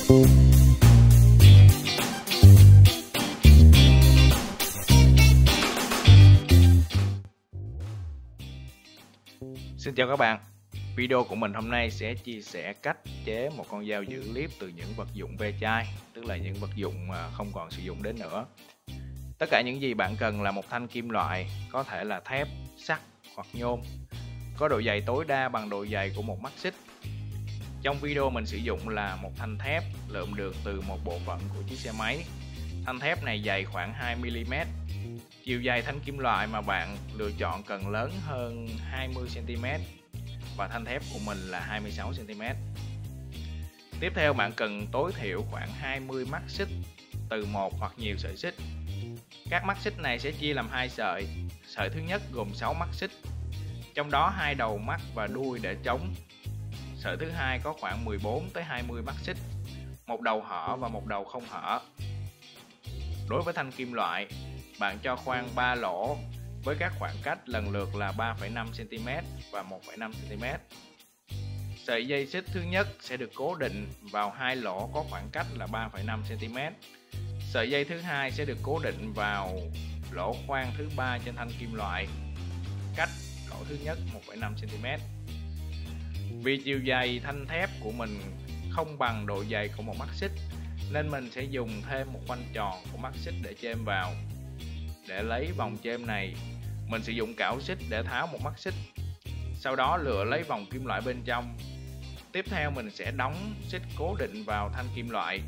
Xin chào các bạn. Video của mình hôm nay sẽ chia sẻ cách chế một con dao giữ clip từ những vật dụng ve chai, tức là những vật dụng không còn sử dụng đến nữa. Tất cả những gì bạn cần là một thanh kim loại, có thể là thép, sắt hoặc nhôm, có độ dày tối đa bằng độ dày của một mắt xích. Trong video mình sử dụng là một thanh thép lượm được từ một bộ phận của chiếc xe máy. Thanh thép này dày khoảng 2mm. Chiều dài thanh kim loại mà bạn lựa chọn cần lớn hơn 20cm và thanh thép của mình là 26cm. Tiếp theo bạn cần tối thiểu khoảng 20 mắt xích từ một hoặc nhiều sợi xích. Các mắt xích này sẽ chia làm hai sợi. Sợi thứ nhất gồm 6 mắt xích, trong đó 2 đầu mắt và đuôi để trống. Sợi thứ hai có khoảng 14 tới 20 mắt xích, một đầu hở và một đầu không hở. Đối với thanh kim loại, bạn cho khoan 3 lỗ với các khoảng cách lần lượt là 3,5cm và 1,5cm. Sợi dây xích thứ nhất sẽ được cố định vào hai lỗ có khoảng cách là 3,5cm. Sợi dây thứ hai sẽ được cố định vào lỗ khoan thứ ba trên thanh kim loại, cách lỗ thứ nhất 1,5cm. Vì chiều dày thanh thép của mình không bằng độ dày của một mắt xích, nên mình sẽ dùng thêm một khoanh tròn của mắt xích để chêm vào. Để lấy vòng chêm này, mình sử dụng cảo xích để tháo một mắt xích, sau đó lựa lấy vòng kim loại bên trong. Tiếp theo mình sẽ đóng xích cố định vào thanh kim loại.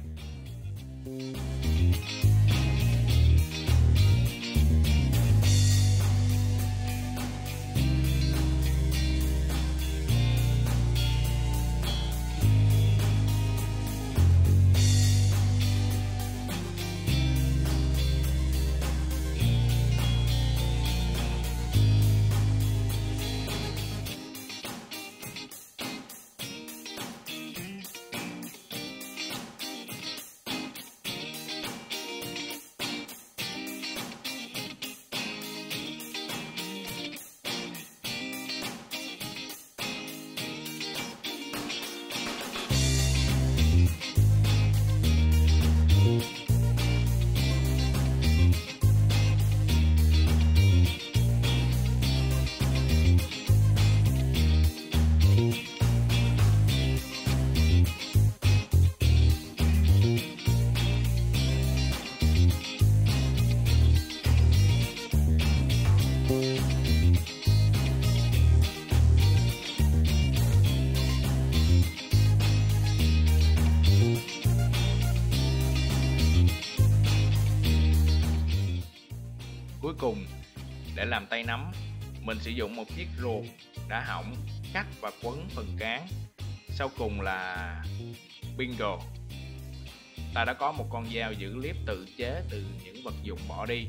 Cuối cùng, để làm tay nắm, mình sử dụng một chiếc ruột đã hỏng, cắt và quấn phần cán. Sau cùng là bingo. Ta đã có một con dao giữ clip tự chế từ những vật dụng bỏ đi.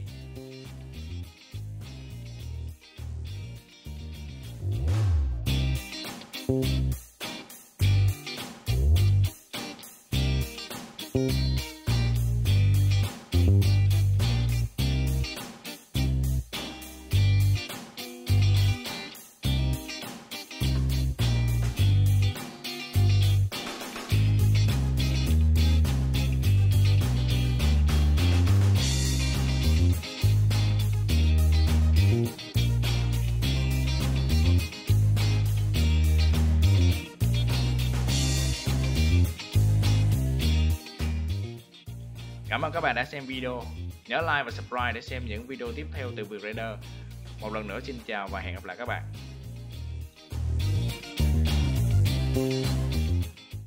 Cảm ơn các bạn đã xem video. Nhớ like và subscribe để xem những video tiếp theo từ Việt Raider. Một lần nữa xin chào và hẹn gặp lại các bạn.